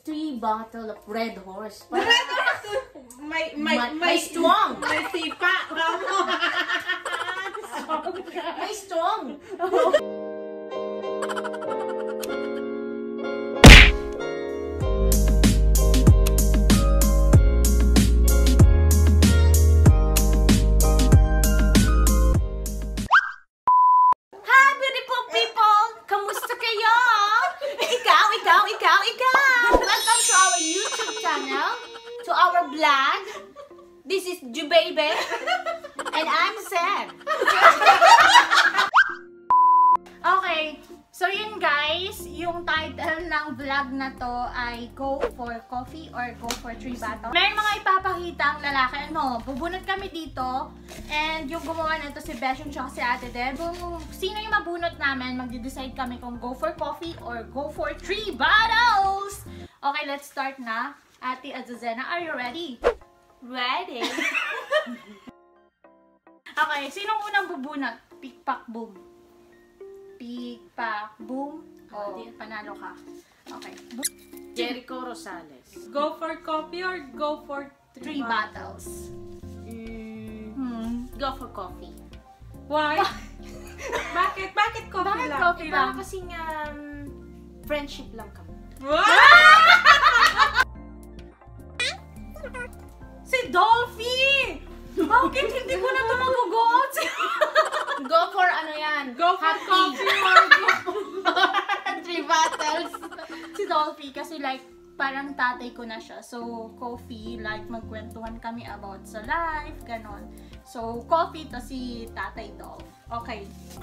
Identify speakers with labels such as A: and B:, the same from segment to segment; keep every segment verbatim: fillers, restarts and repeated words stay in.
A: three bottle of Red Horse.
B: Red Horse! May, may,
A: may,
B: may,
A: may strong!
B: May sipa!
A: May strong!
C: To our vlog. This is Jubaby and I'm Sam. Okay, so yun guys, yung title ng vlog na to ay Go for Coffee or Go for Three Bottles. May mga ipapakita ang lalaki, ano, bubunot kami dito and yung gumawa nito si Beshon tsaka si Ate Deb. Sino yung mabunot namin, magde-decide kami kung go for coffee or go for three bottles. Okay, let's start na. Ate Azuzena, are you ready?
A: Ready?
C: Okay, sinong unang bubunot? Pick, pack, boom. Pick, pack, boom. O, oh, panalo ka. Okay.
A: Jericho Rosales.
B: Go for coffee or go for
C: three bottles?
A: Mm,
C: Hmm.
A: Go for coffee.
B: Why? Bakit? Bakit coffee
C: Bakit
B: lang?
C: coffee lang?
A: Parang kasing um, friendship lang kami.
C: Si Dolphy! Bakit hindi ko na ito magugot?
A: Go for ano yan?
B: Go for
A: Happy.
B: coffee or go for
A: Three bottles.
C: Si Dolphy kasi like parang tatay ko na siya. So, coffee, like magkwentuhan kami about sa life, ganon. So, coffee to si tatay Dolph. Okay.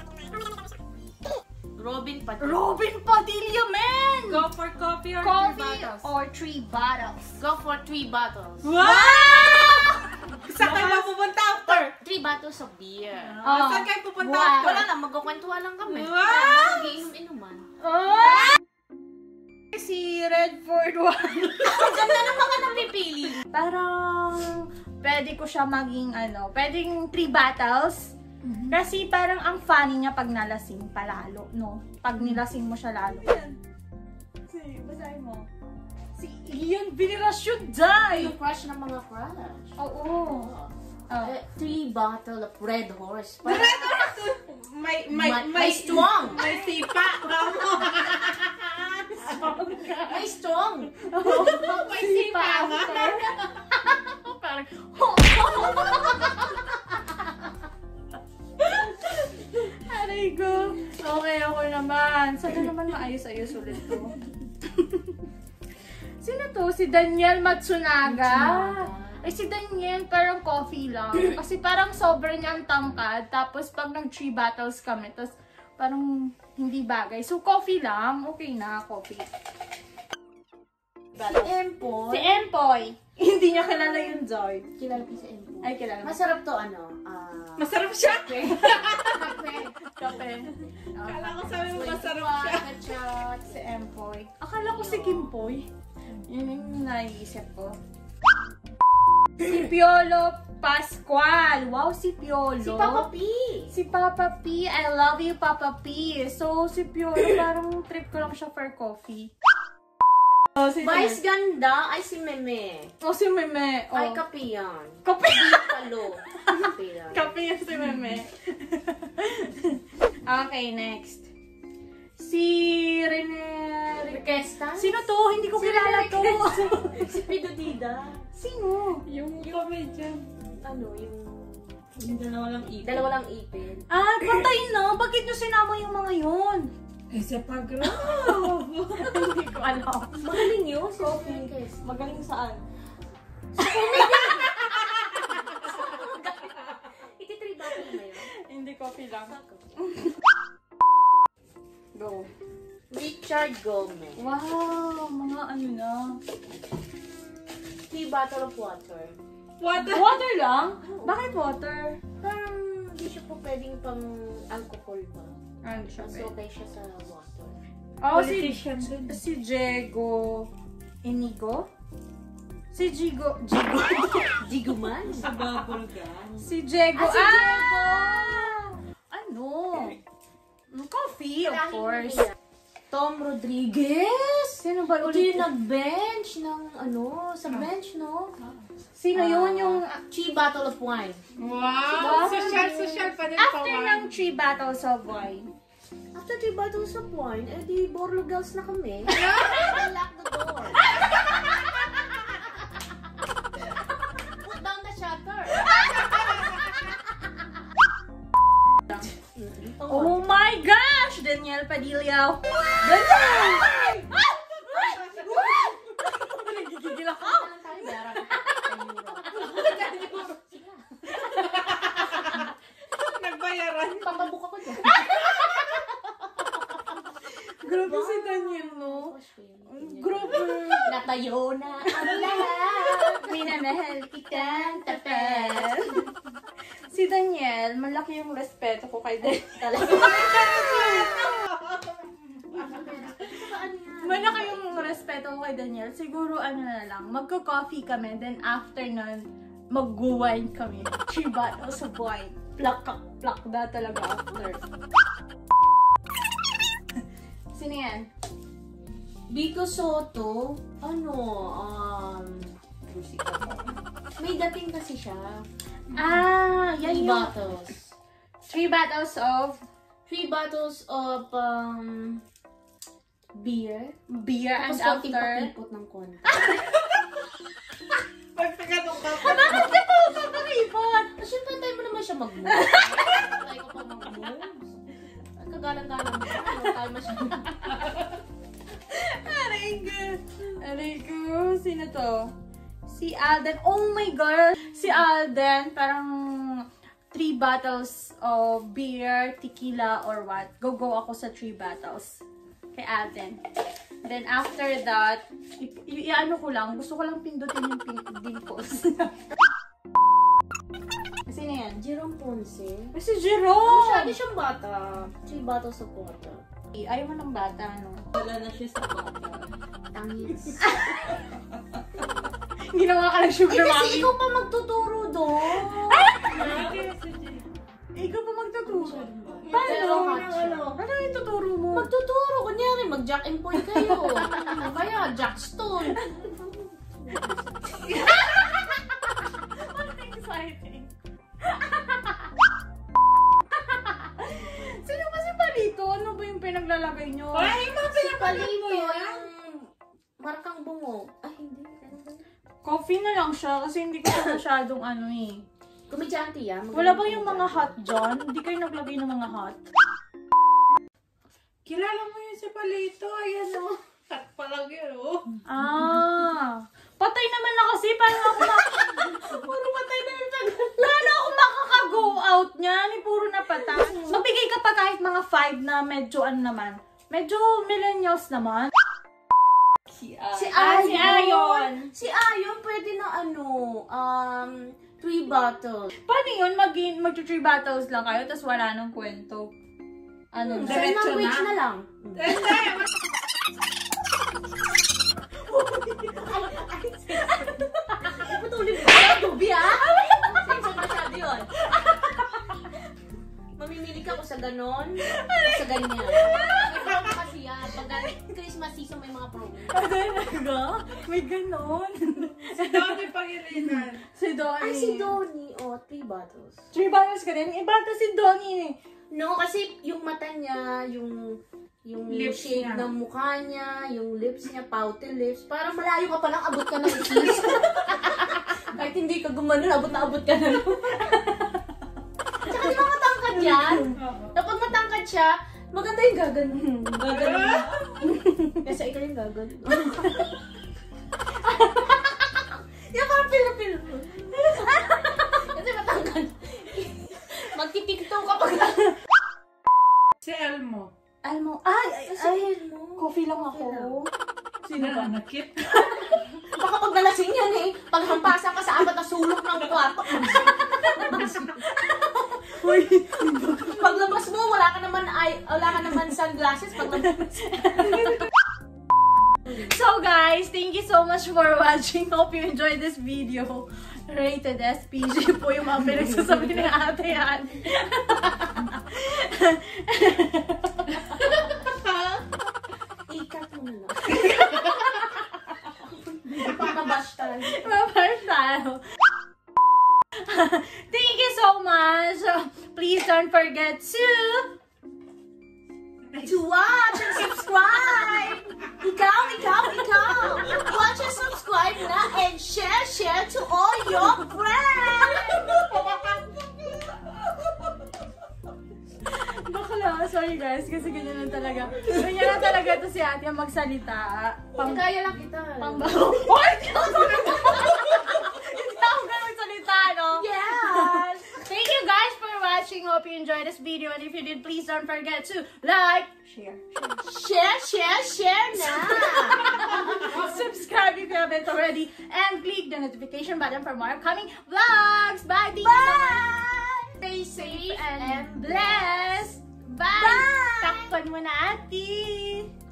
A: Robin Padilla.
C: Robin Padilla, man!
B: Go for coffee or
C: Coffee
B: three bottles?
C: or three bottles?
A: Go for three bottles.
B: Wow! Saan kayo mapupunta after?
A: Three bottles of beer.
B: Oh. Saan kayo pupunta
C: Wow.
B: after?
A: Wala lang, magkukwentuhan lang kami.
B: Wow!
A: Mag-iinom-inuman.
C: Oh! Si Redford one.
A: Ang ganda ng mga napipili.
C: Parang pwede ko siya maging ano, pwedeng three bottles. Mm-hmm. Kasi parang ang funny niya pag nalasing palalo, no? Pag nilasing mo siya lalo. Yan. Si, basahin mo. Si Ian Veneracion Day!
A: Yung crush ng mga crush.
C: Oo.
A: Oh. Uh, three bottle of Red Horse.
B: Red Horse! May, may,
A: may,
B: may,
A: may strong!
B: may sipa!
A: May strong!
B: May sipa nga!
C: Parang, aray ko. Okay, ako naman. Sana naman maayos-ayos ulit to. Sino to? Si Daniel Matsunaga. Eh, si Daniel parang coffee lang. Kasi parang sobrang niya ang tangkad. Tapos pag nag-three bottles kami, tapos parang hindi bagay. So, coffee lang. Okay na, coffee.
A: Si Empoy.
C: Si Empoy. Hindi niya kilala yung Joy.
A: Kilala ko si Empoy.
C: Ay, kilala.
A: Masarap to ano? Ah...
B: Masarap siya!
A: Kape.
C: Kape.
B: Akala ko sabi mo masarap siya.
A: Shot.
C: Si Empoy. Akala ko si Kimpoy. Yun yung naiisip ko. Si Piolo Pascual. Wow, si Piolo.
A: Si Papa P.
C: Si Papa P. I love you, Papa P. So, si Piolo, parang trip ko lang siya for coffee. Oh, si
A: Vice ganda. Ay, si Meme.
C: Oh, si Meme. Oh.
A: Ay, kape yan.
C: Kape.
A: Palo. Kape yan.
C: Kape yan si Meme. Okay, next. Si Rene...
A: Orquesta?
C: Sino to? Hindi ko kilala to.
A: Si Pido Dida.
C: Sino?
B: Yung comedian.
A: Ano, yung...
B: Yung dalawa lang ipin.
A: Dalawa lang ipin.
C: Ah, patay na. Bakit nyo sinama yung mga yun?
B: Eh, sa pag-grab.
C: Hindi ko alam.
A: Magaling yun. Si Coffee.
C: Magaling saan?
A: Iti-three bottle na yun.
C: Hindi, coffee lang. Go.
A: Richard Gomez.
C: Wow, mga ano na.
A: Three bottle of water.
B: Water?
C: Water lang? Bakit water?
A: Parang hindi siya po pwedeng pang alcohol ba?
C: Ano siya?
A: Mas okay siya sa water.
C: Oh, si,
B: Politician din.
C: si Diego Inigo? Si Jigo, Jigo,
A: Jigo man?
B: Sa bubble gum.
C: si Diego,
A: Ah, si
C: ah! Ano? Coffee, of
A: Kailangan
C: course.
A: niya. Tom Rodriguez?
C: Sino ba
A: Ito
C: ulit?
A: yung nag-bench ng ano, sa bench, no?
C: Sino yun yung...
A: Chi Bottle of Wine.
B: Wow! Social, social pa din
C: After
B: pa.
C: ng three bottles of wine.
A: After three bottles of wine, eh di Borlo girls na kami. Lock the door. Put down the shutter.
C: Oh my gosh! Daniel Padilla. Daniel! Nagigigil ako.
B: Nagbayaran.
A: Papabook ako dyan.
C: Grabe si Daniel, no? Grabe.
A: Natayo na ang lahat.
C: Minamahal kitang tapal. Si Daniel, malaki yung respeto ko kay Daniel.
A: Talaga.
C: Malaki yung respeto ko kay Daniel. Siguro ano na lang, magko-coffee kami, then after nun, mag-wine kami. Three bottles of wine. Plak, plak na talaga after. Sino yan?
A: Vico Soto, ano, um, may dating kasi siya.
C: Ah, yan
A: Three
C: yung
A: bottles.
C: three bottles of
A: Three bottles of, um, beer.
C: beer and
A: Tapos konting
C: after.
A: pakipot ng konti.
B: Pagkaganong ka.
C: Bakit ka po papakipot?
A: Siyempre, tayo mo naman siya mag-move. Tayo ka pa mag-move. Kagalang-galang mo. Ano tayo masyadong.
C: Aray ko. Aray ko. Sino to? Si Alden. Oh my God! Si Alden, parang three bottles of beer, tequila, or what. Go-go ako sa three bottles. Kay Alden. Then after that, i-ano ko lang. Gusto ko lang pindutin yung pink dimples. Sino yan?
A: Jerome Ponce.
C: Ay, si Jerome!
A: Masyado siyang bata. Three bottles of water.
C: Ayaw mo ng bata, no?
B: Wala na siya sa bata.
A: Tangis.
C: Ginawa ka ng sugar
A: Eh, kasi
C: mommy.
A: ikaw pa magtuturo doon.
C: Ikaw pa magtuturo.
A: Pero
C: Paano?
A: hot siya.
C: Ano yung tuturo mo?
A: Magtuturo. Kunyari, mag-jack and point kayo. Kaya, jackstone.
C: Ano exciting? Sino ba si Palito? Ano ba yung pinaglalagay nyo?
B: Ay, mga
A: Si
B: pinapalito
A: Palito,
B: yan.
A: yung markang bungo. Ay, hindi. Ano ba?
C: Coffee na lang siya kasi hindi ko siya masyadong ano eh.
A: Komedyante yan.
C: Wala ba yung mga hot dyan? Hindi kayo naglagay ng mga hot?
B: Kilala mo yun si Palito. Ayan o. Hot pa lang yun o.
C: Ah! Patay naman na kasi. Paano ako mak... Puro patay na naman. Paano ako makaka-go out niyan? Eh, puro na patay. Magbigay ka pa kahit mga five na medyo ano naman. Medyo millennials naman.
A: Si
C: Ah, si Ayon.
A: Si Ayon, pwede na ano, um, three bottles.
C: Paano yun? Mag Mag-three bottles lang kayo, tapos wala nang kwento. Ano?
A: Hmm,
C: na?
A: sign
B: Diretso
A: language
B: na?
A: na lang.
B: Hindi.
A: Patuloy mo. Tubi ah! Sensor masyado yun. Mamimili ka ko sa ganon, o sa ganyan. May promo kasi yan. Pag Christmas season may mga promo.
C: Talaga? May ganon.
B: Si Donnie Pangilinan.
C: Si Donnie.
A: Ay, si Donnie, oh, three bottles.
C: Three bottles ka din? Iba ka si Donnie eh.
A: No, kasi yung mata niya, yung yung
B: Lips
A: shape
B: niya.
A: ng mukha niya, yung lips niya, pouty lips. Parang malayo ka pa lang, abot ka na ng kiss. Kahit hindi ka gumanon, abot na abot ka na. Tsaka di ba matangkad yan? Kapag matangkad siya, maganda yung gaganon. Gaganon. Kasi ikaw yung gaganon. Yung parang pil-pil. Kasi matangkad. Magtitiktok kapag...
B: Si Elmo.
C: Alam mo, ay, ay, ay,
A: mo.
C: coffee lang ako. Sino ba?
B: Nanakit.
A: Baka pag nalasing yan eh. Pag hampasan ka sa apat na sulok ng kwarto.
C: Uy,
A: Paglabas mo, wala ka naman ay, wala ka naman sunglasses. Paglabas.
C: So guys, thank you so much for watching. Hope you enjoyed this video. Rated S P G po yung mga pinagsasabi ni ate yan.
A: na lang. Papabash tayo.
C: Papabash tayo. Thank you so much. Please don't forget to
A: To watch and subscribe! Ikaw, ikaw, ikaw! Watch and subscribe na and share, share to all your friends!
C: Bakla, sorry guys, kasi ganyan lang talaga. Ganyan lang talaga to si ate ang magsalita.
A: Pang kaya lang kita.
C: Pang baho. Oh, hindi ako salita! Hindi ako ganun magsalita, no?
A: Yes!
C: Thank you guys for watching. Hope you enjoyed this video. And if you did, please don't forget to like, share,
A: Share, share, share na!
C: subscribe if you haven't already, and click the notification button for more upcoming vlogs. Bye!
A: Bye!
C: Stay safe and blessed. Bye!
A: Bye!
C: Takpan mo na, ate!